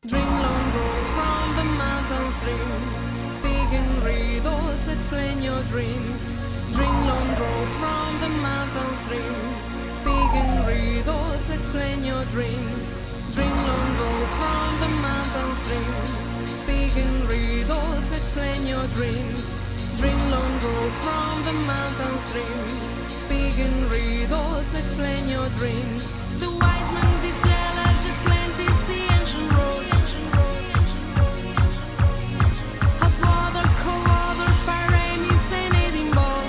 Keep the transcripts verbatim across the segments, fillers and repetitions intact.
Drink long rolls from the mountain stream. Speaking riddles, explain your dreams. Drink long rolls from the mountain stream. Speaking riddles, explain your dreams. Drink long rolls from the mountain stream. Speaking riddles, explain your dreams. Drink long rolls from the mountain stream. Speaking riddles, explain your dreams. The wise men did tell Atlantis the ancient roads. Hot water, cold water, pyramids and Edinburgh.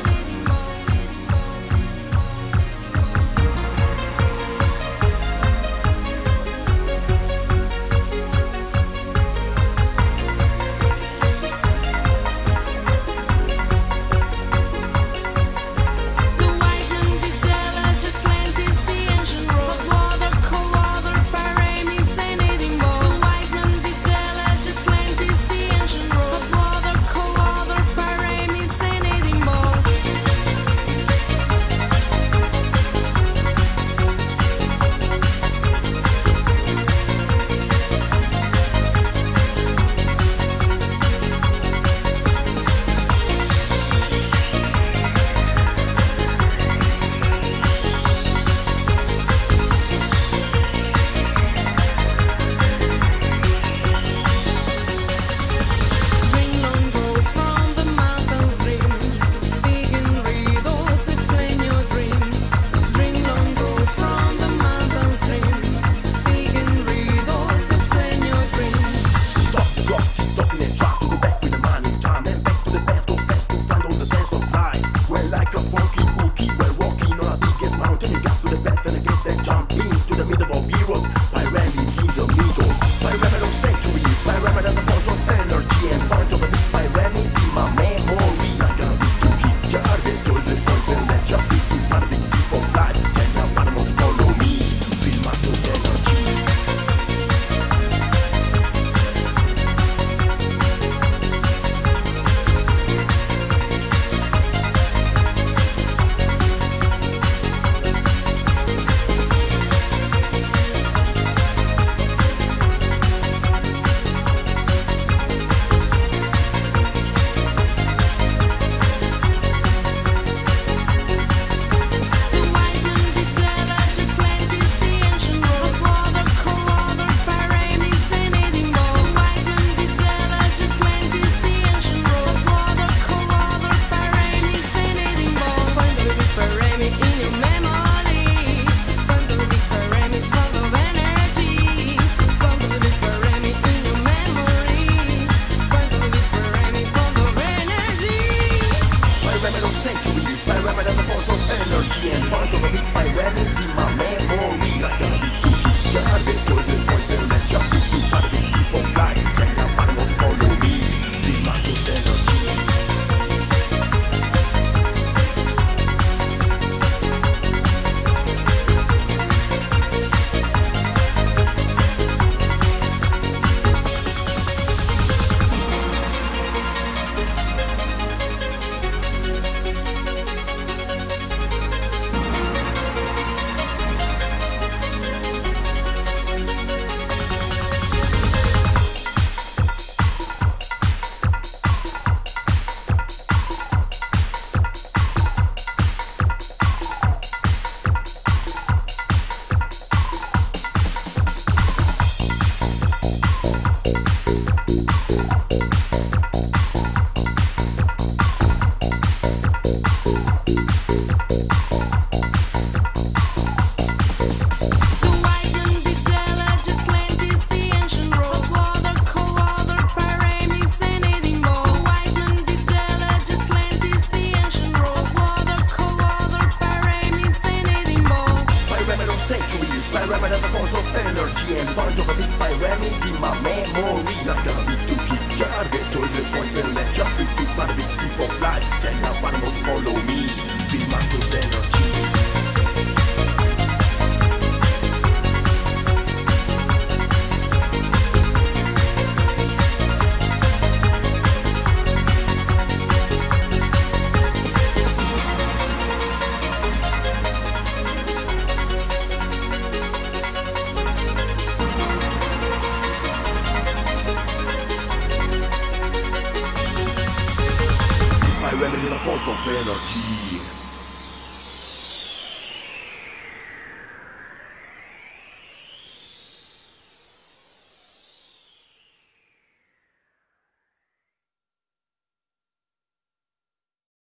The wise men did tell Atlantis the ancient roads. Hot water, cold water, pyramids and Edinburgh. The wise men did tell Atlantis the ancient roads. Hot water, cold water, pyramids and Edinburgh. Drink long rolls from the mountain stream. Speaking riddles, explain your dreams. Drink long rolls from the mountain stream. Speaking riddles, explain your dreams. Stop the clock, keep talking and try to go back with the money time and back to the best of best to find all the sense of life. Well, like a funky bookie, we're walking on a biggest mountain. You got to the best and you get that jump into the middle of Europe. Pyramid in the middle. Pyramid of centuries. Pyramid as a point of energy and point of a big pyramid in my memory. I gotta be too hip, jarred to the point and let your feet to find a big tip of life. Tell your animals follow me to feel my close energy. The wise men did tell Atlantis the ancient roads. Hot water, cold water, pyramids and Edinburgh. The wise men did tell Atlantis the ancient roads. Hot water, cold water, pyramids and Edinburgh. Find the big pyramid in your memory. Find the big pyramids full of energy. Find the big pyramid in your memory. Find the big pyramid full of energy. Pyramid of centuries, pyramid as a point of energy and point of a big pyramid in my memory. I gotta be too hip, jarred to the point and let your feet to find a big tip of life. Tell your animals follow me, feel my close energy. The wise men did tell Atlantis the ancient roads. Hot water, cold water, pyramids and Edinburgh. The wise men did tell Atlantis the ancient roads. Hot water, cold water, pyramids and Edinburgh. Pyramid of centuries, pyramid as a point of energy and point of a big pyramid in my memory. I gotta be too hip, with a bolt of energy.